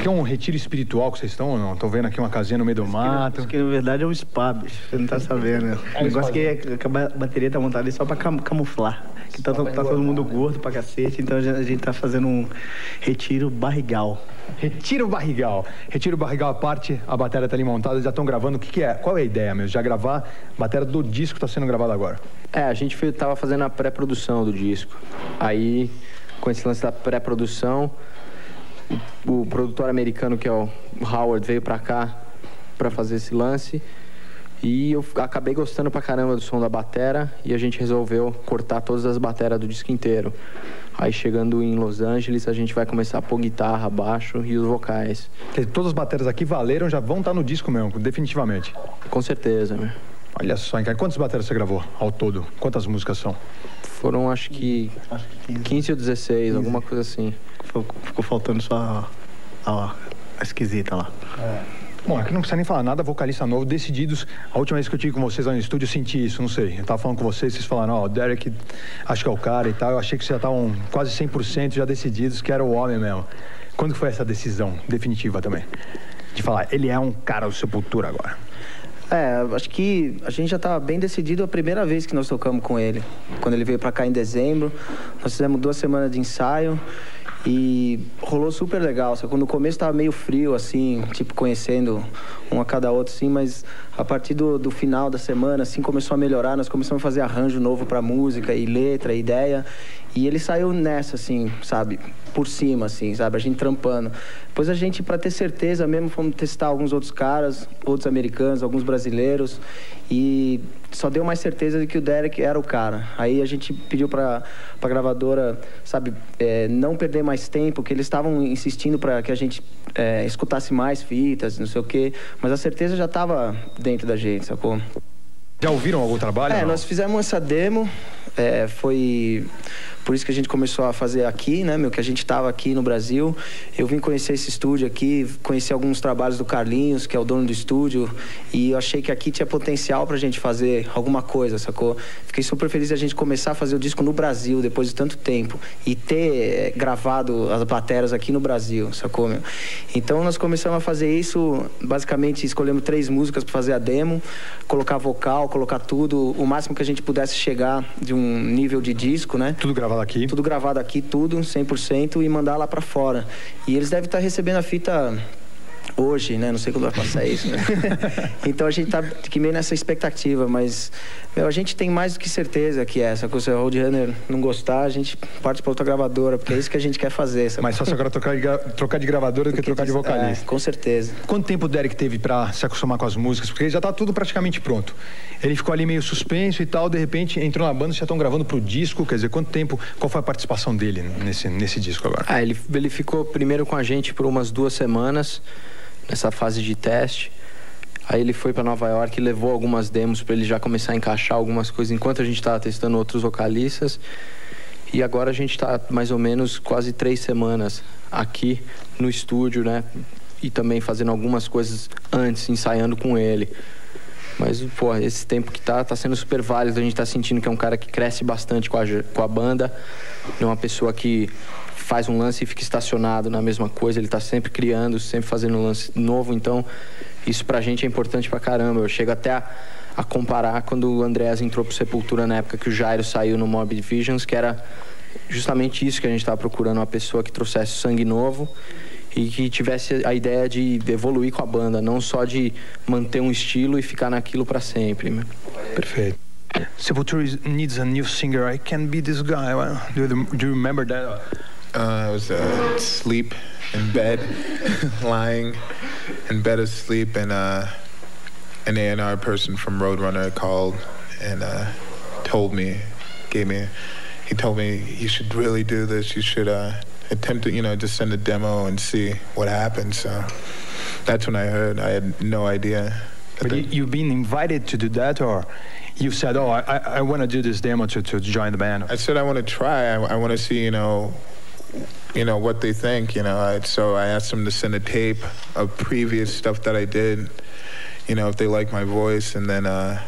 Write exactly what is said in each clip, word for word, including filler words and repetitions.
aqui é um retiro espiritual que vocês estão ou não? Estou vendo aqui uma casinha no meio do mato. Acho que na verdade é um spa, bicho. Você não tá sabendo. É o negócio que, é, que a bateria tá montada ali só pra cam camuflar. Que tá, tá todo mundo gordo pra cacete, então a gente, a gente tá fazendo um retiro barrigal. Retiro barrigal. Retiro barrigal à parte, a bateria tá ali montada, já estão gravando. O que que é? Qual é a ideia mesmo? Já gravar a bateria do disco que tá sendo gravado agora? É, a gente foi, tava fazendo a pré-produção do disco. Aí, com esse lance da pré-produção, o, o produtor americano, que é o Howard, veio pra cá pra fazer esse lance. E eu acabei gostando pra caramba do som da batera e a gente resolveu cortar todas as bateras do disco inteiro. Aí chegando em Los Angeles, a gente vai começar a pôr guitarra, baixo e os vocais. Todas as bateras aqui valeram, já vão estar no disco mesmo, definitivamente. Com certeza, meu. Olha só, cara, quantas bateras você gravou ao todo? Quantas músicas são? Foram, acho que, acho que quinze ou dezesseis, quinze. Alguma coisa assim. Ficou, ficou faltando só a, a, a esquisita lá. É. Bom, aqui não precisa nem falar nada, vocalista novo, decididos. A última vez que eu tive com vocês lá no estúdio, eu senti isso, não sei. Eu tava falando com vocês, vocês falaram, ó, oh, o Derek, acho que é o cara e tal. Eu achei que vocês já estavam quase cem por cento já decididos que era o homem mesmo. Quando que foi essa decisão definitiva também? De falar, ele é um cara do Sepultura agora. É, acho que a gente já estava bem decidido a primeira vez que nós tocamos com ele. Quando ele veio pra cá em dezembro, nós fizemos duas semanas de ensaio. E rolou super legal, só que no começo tava meio frio, assim, tipo, conhecendo um a cada outro, assim, mas a partir do, do final da semana, assim, começou a melhorar, nós começamos a fazer arranjo novo pra música, e letra, e ideia, e ele saiu nessa, assim, sabe, por cima, assim, sabe, a gente trampando. Depois a gente, pra ter certeza mesmo, fomos testar alguns outros caras, outros americanos, alguns brasileiros, e só deu mais certeza de que o Derek era o cara. Aí a gente pediu pra, pra gravadora, sabe, é, não perder mais tempo, que eles estavam insistindo pra que a gente é, escutasse mais fitas, não sei o quê, mas a certeza já tava dentro da gente, sacou? Já ouviram algum trabalho? É, nós fizemos essa demo, é, foi por isso que a gente começou a fazer aqui, né, meu, que a gente tava aqui no Brasil. Eu vim conhecer esse estúdio aqui, conheci alguns trabalhos do Carlinhos, que é o dono do estúdio, e eu achei que aqui tinha potencial pra gente fazer alguma coisa, sacou? Fiquei super feliz de a gente começar a fazer o disco no Brasil, depois de tanto tempo, e ter é, gravado as bateras aqui no Brasil, sacou, meu? Então nós começamos a fazer isso, basicamente escolhemos três músicas pra fazer a demo, colocar vocal, colocar tudo, o máximo que a gente pudesse chegar de um nível de disco, né? Tudo gravado aqui? Tudo gravado aqui, tudo, cem por cento, e mandar lá pra fora. E eles devem estar recebendo a fita hoje, né? Não sei quando vai passar isso, né? Então a gente tá aqui meio nessa expectativa, mas, meu, a gente tem mais do que certeza que essa, que se o Roadrunner não gostar, a gente parte pra outra gravadora, porque é isso que a gente quer fazer. Sabe? Mais fácil agora trocar de, trocar de gravadora do que, que trocar de vocalista. É, com certeza. Quanto tempo o Derek teve pra se acostumar com as músicas? Porque já tá tudo praticamente pronto. Ele ficou ali meio suspenso e tal, de repente entrou na banda, já estão gravando pro disco, quer dizer, quanto tempo, qual foi a participação dele nesse, nesse disco agora? Ah, ele, ele ficou primeiro com a gente por umas duas semanas, nessa fase de teste. Aí ele foi para Nova York e levou algumas demos para ele já começar a encaixar algumas coisas enquanto a gente estava testando outros vocalistas. E agora a gente está mais ou menos quase três semanas aqui no estúdio, né? E também fazendo algumas coisas antes, ensaiando com ele. Mas, pô, esse tempo que tá, tá sendo super válido. A gente tá sentindo que é um cara que cresce bastante com a, com a banda. É uma pessoa que faz um lance e fica estacionado na mesma coisa. Ele tá sempre criando, sempre fazendo um lance novo. Então, isso pra gente é importante pra caramba. Eu chego até a, a comparar quando o Andreas entrou pro Sepultura na época que o Jairo saiu no Morbid Visions, que era justamente isso que a gente tava procurando, uma pessoa que trouxesse sangue novo e que tivesse a ideia de evoluir com a banda, não só de manter um estilo e ficar naquilo pra sempre. Perfeito. Sepultura needs a new singer. I can be this guy. Do you, do you remember that? Uh, I was uh, asleep in bed, lying in bed asleep, and uh, an A and R person from Roadrunner called and uh, told me, gave me, he told me, you should really do this. You should uh, attempt to, you know, just send a demo and see what happens. So that's when I heard. I had no idea. But you, you've been invited to do that, or you said, oh, I, I want to do this demo to, to join the band? I said I want to try. I, I want to see, you know, you know, what they think, you know. I, so I asked them to send a tape of previous stuff that I did, you know, if they like my voice, and then, uh,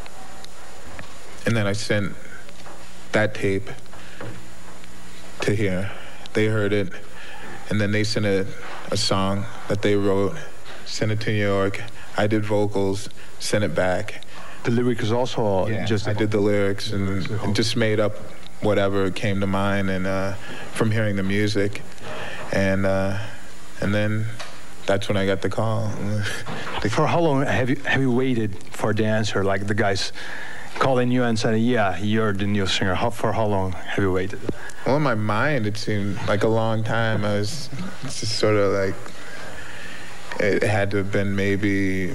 and then I sent that tape to here. They heard it, and then they sent a, a song that they wrote, sent it to New York. I did vocals, sent it back. The lyrics also Yeah, just I did the lyrics and, and just made up whatever came to mind, and uh, from hearing the music, and uh, and then that's when I got the call. For how long have you have you waited for the answer? Like the guys calling you and saying, "Yeah, you're the new singer." How for how long have you waited? Well, in my mind, it seemed like a long time. I was it's just sort of like it had to have been maybe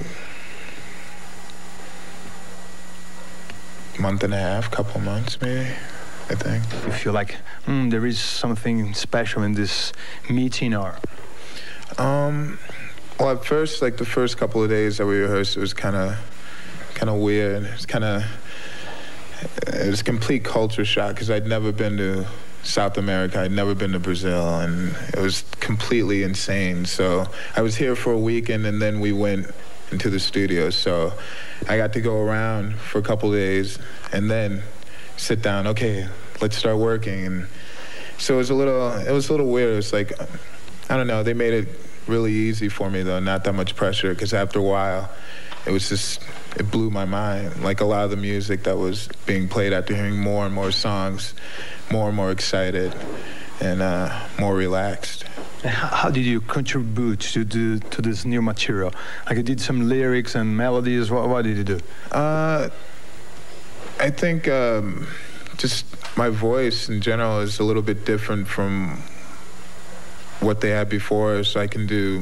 a month and a half, couple months, maybe. I think. You feel like mm, there is something special in this meeting, or? Um, well, at first, like the first couple of days that we rehearsed, it was kind of, kind of weird. It was kind of, it was a complete culture shock because I'd never been to South America. I'd never been to Brazil, and it was completely insane. So I was here for a weekend, and then we went into the studio. So I got to go around for a couple of days, and then sit down. Okay, let's start working. And so it was a little, it was a little weird. It was like, I don't know. They made it really easy for me though, not that much pressure. Because after a while, it was just, it blew my mind. Like a lot of the music that was being played after hearing more and more songs, more and more excited, and uh, more relaxed. How did you contribute to the to this new material? Like you did some lyrics and melodies. What, what did you do? Uh, I think um, just my voice in general is a little bit different from what they had before, so I can do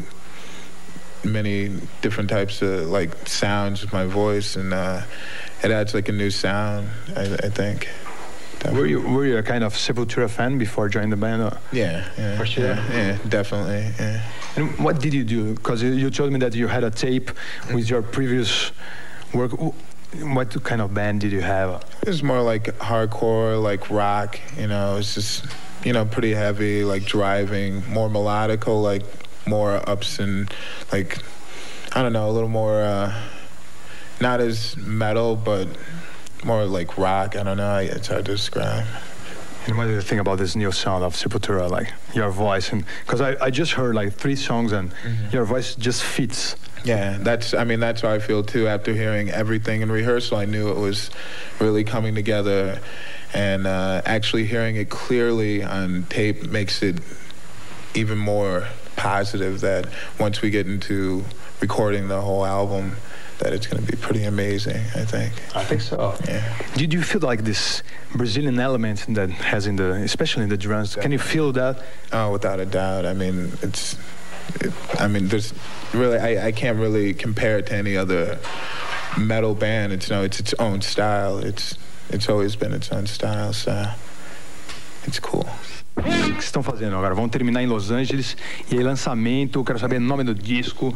many different types of like sounds with my voice, and uh, it adds like a new sound, I, I think. Definitely. Were you were you a kind of Sepultura fan before joining the band? Or? Yeah, yeah, for sure. Yeah, yeah, definitely. Yeah. And what did you do? Because you, you told me that you had a tape with your previous work. What kind of band did you have? It was more like hardcore, like rock. You know, it's just, you know, pretty heavy, like driving, more melodical, like more ups and like, I don't know, a little more, uh, not as metal, but more like rock. I don't know. It's hard to describe. And what do you think about this new sound of Sepultura, like your voice? And because I, I just heard like three songs, and mm-hmm. your voice just fits. Yeah, that's, I mean, that's how I feel too. After hearing everything in rehearsal, I knew it was really coming together, and uh, actually hearing it clearly on tape makes it even more positive that once we get into recording the whole album, that it's going to be pretty amazing, I think. I think so. Yeah. Did you feel like this Brazilian element that has in the, especially in the drums? Can you feel that? Oh, without a doubt. I mean, it's, it, I mean, there's really, I, I can't really compare it to any other metal band. It's, you know, it's its own style. It's, it's always been its own style, so it's cool. O que estão fazendo agora? Vão terminar em Los Angeles, e aí lançamento, quero saber o nome do disco.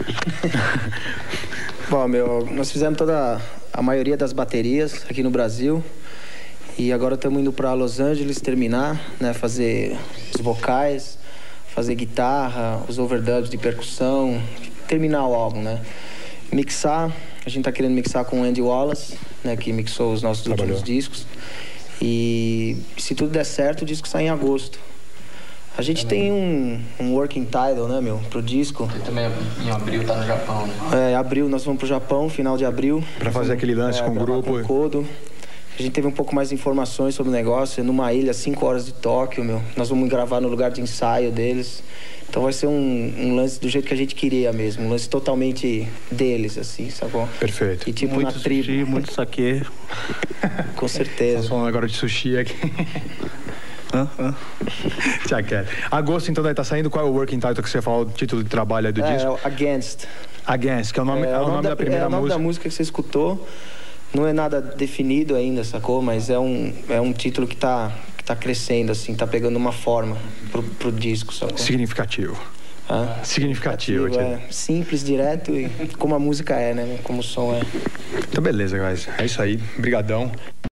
Bom, meu, nós fizemos toda a maioria das baterias aqui no Brasil, e agora estamos indo para Los Angeles terminar, né, fazer os vocais, fazer guitarra, os overdubs de percussão, terminar o álbum, né? Mixar, a gente tá querendo mixar com o Andy Wallace, né, que mixou os nossos Trabalhou. últimos discos. E se tudo der certo, o disco sai em agosto. A gente também tem um, um working title, né, meu, pro disco. Ele também em abril tá no Japão, né? É, abril, nós vamos pro Japão, final de abril. Pra fazer aquele lance é, com o grupo. Com o Kodo. A gente teve um pouco mais de informações sobre o negócio, é numa ilha, cinco horas de Tóquio, meu. Nós vamos gravar no lugar de ensaio deles. Então vai ser um, um lance do jeito que a gente queria mesmo, um lance totalmente deles, assim, sacou? Perfeito. E tipo muito na tribo. Sushi, muito saquê. Com certeza. Estamos falando agora de sushi aqui. Hã? Hã? Já quero. Agosto, então, daí tá saindo. Qual é o working title que você falou, o título de trabalho aí do é, disco? É Against. Against, que é o nome, é, é o nome da, da primeira música. É o nome música. da música que você escutou. Não é nada definido ainda, sacou? Mas é um, é um título que tá, que tá crescendo, assim, tá pegando uma forma pro, pro disco, sacou? Significativo. Hã? Significativo. É simples, direto e como a música é, né? Como o som é. Então, beleza, guys. É isso aí. Brigadão.